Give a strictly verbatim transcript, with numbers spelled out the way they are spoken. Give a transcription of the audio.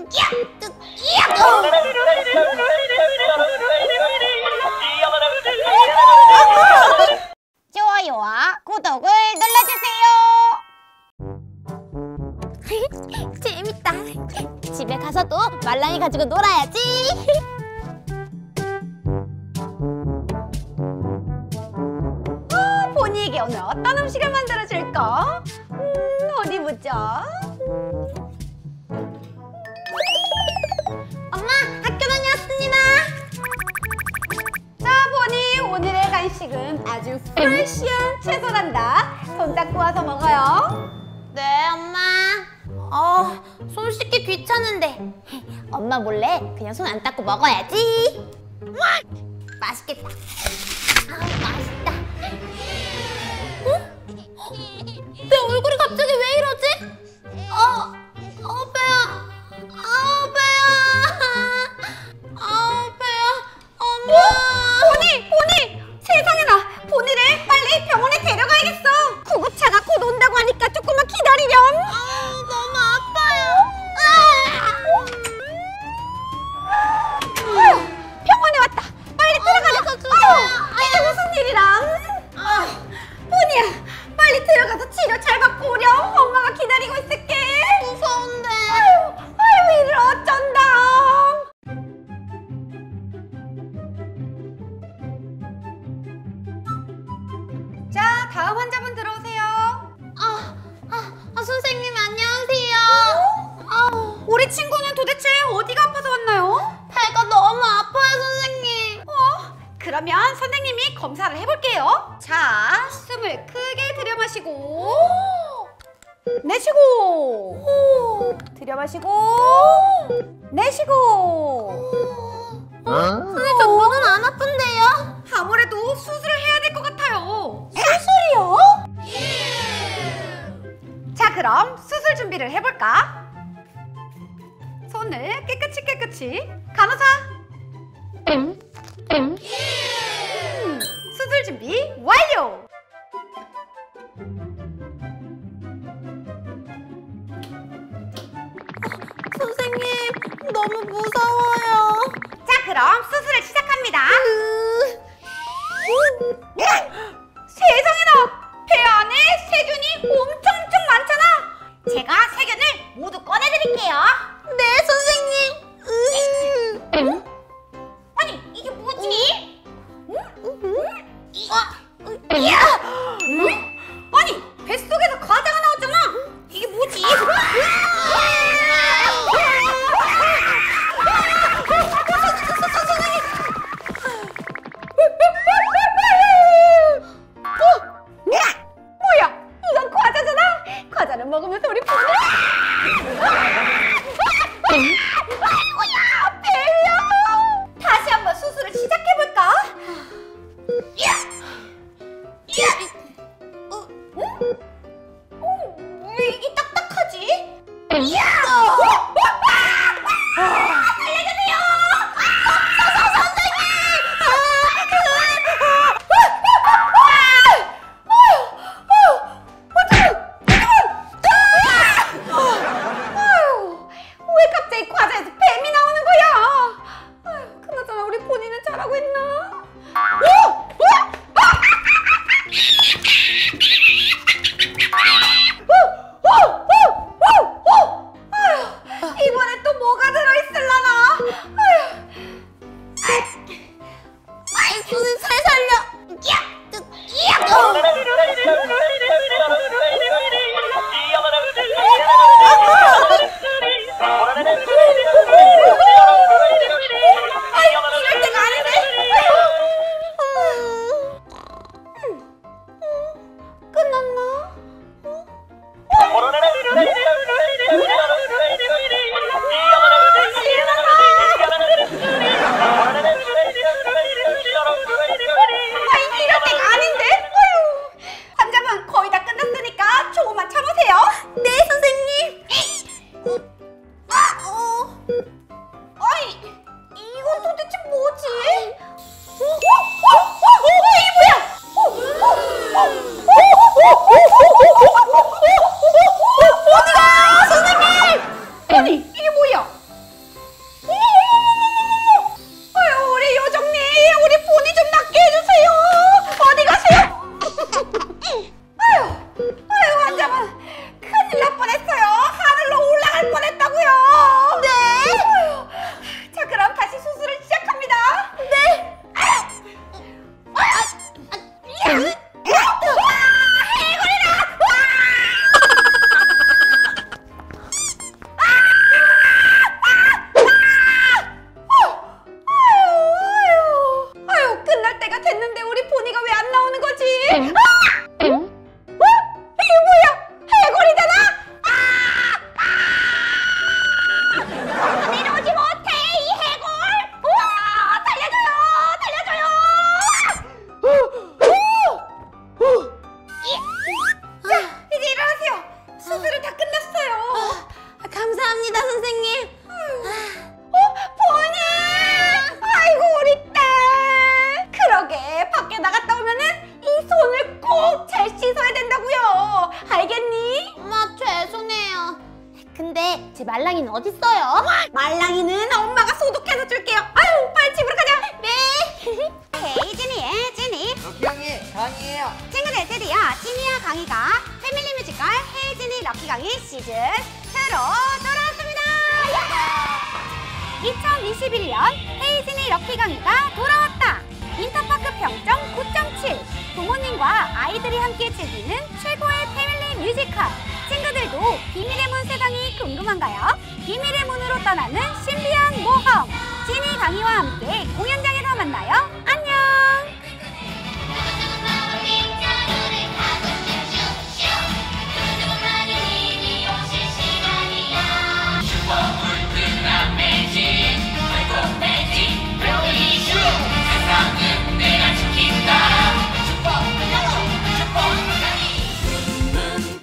좋아요와 구독을 눌러주세요. 재밌다. 집에 가서도 말랑이 가지고 놀아야지. 어, 보니에게 오늘 어떤 음식을 만들어줄까? 음, 어디 보자. 엄마, 학교 다녀왔습니다. 자, 보니 오늘의 간식은 아주 프레시한 채소란다. 손 닦고 와서 먹어요. 네, 엄마. 어, 손 씻기 귀찮은데 엄마 몰래 그냥 손 안 닦고 먹어야지. 맛있겠다. 아, 맛있다. 어? 내 얼굴이 갑자기 왜 이러지? 어, 어 배야. 아, 배야. 아, 배야. 엄마. 어, 보니, 보니. 세상에나. 보니를 빨리 병원에 데려가야겠어. 구급차가 곧 온다고 하니까 조금만 기다리렴. 아, 너무 아파요. 아유, 병원에 왔다. 빨리 들어가자. 아유, 이게 무슨 일이람? 아, 보니야, 빨리 들어가서 치료 잘 받고 오렴. 엄마가 기다리고 있을게. 무서운데. 아유, 아유, 이를 어쩐다. 자, 다음 환자분 들어오세요. 아, 아, 아 선생님 안녕하세요. 아, 우리 친구는 도대체 어디가 아파서 왔나요? 배가 너무 아파요, 선생님. 어, 그러면 선생님이 검사를 해볼게요. 자, 숨을 크게 들여마시고 내쉬고 들여마시고 내쉬고. 어? 선생님, 저 눈은 안 아픈데요? 아무래도 수술을 해야 될 것 같아요. 수술이요? 자, 그럼 수술 준비를 해볼까? 손을 깨끗이 깨끗이. 간호사. 음, 음. 음, 수술 준비 완료. 선생님, 너무 무서워요. 자, 그럼 수술을 시작합니다. 세상에나! 배 안에 세균이 엄청 엄청 많잖아. 제가 세균을 모두 꺼내드릴게요. 네, 선생님. 응? 아니, 이게 뭐지? 응? 어? 이야! 응? 아니, 뱃속에서 과자가 나왔잖아. 이게 뭐지? 뭐야? 이건 과자잖아. 과자를 먹으면서 우리 보는. 아이고야, 배야. 다시 한번 수술을 시작해볼까? 야! 야! 어? 응? 어, 왜 이게 딱딱하지? 야! 살려주세요! 없어서 선생님! 왜 갑자기 과자에서 뱀이 나오는 거야? 아유, 그나저나 우리 본인은 잘하고 있나? 오! 오! 오! 오! 오! 오! 오! 아, 근데 제 말랑이는 어딨어요? 말랑이는 엄마가 소독해서 줄게요. 아유, 빨리 집으로 가자. 네. 헤이 지니의 지니. 럭키강이 강이에요. 친구들, 드디어 지니와 강희가 패밀리 뮤지컬 헤이 지니 럭키 강희 시즌 이로 돌아왔습니다. 이천이십일 년 헤이 지니 럭키 강희가 돌아왔다. 인터파크 평점 구 점 칠. 부모님과 아이들이 함께 즐기는 최고의 패밀리 뮤지컬. 친구들도 비밀의 문 세상이 궁금한가요? 비밀의 문으로 떠나는 신비한 모험. 지니 강희와 함께 공연장에서 만나요.